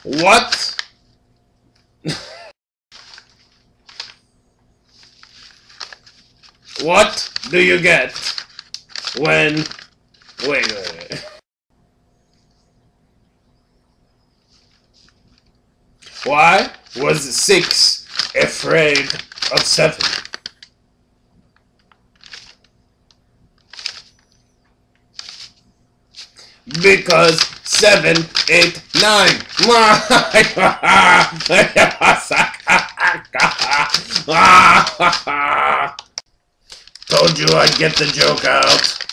What? What do you get when... Wait. Why was 6 afraid of 7? Because 7, 8, 9. Told you I'd get the joke out.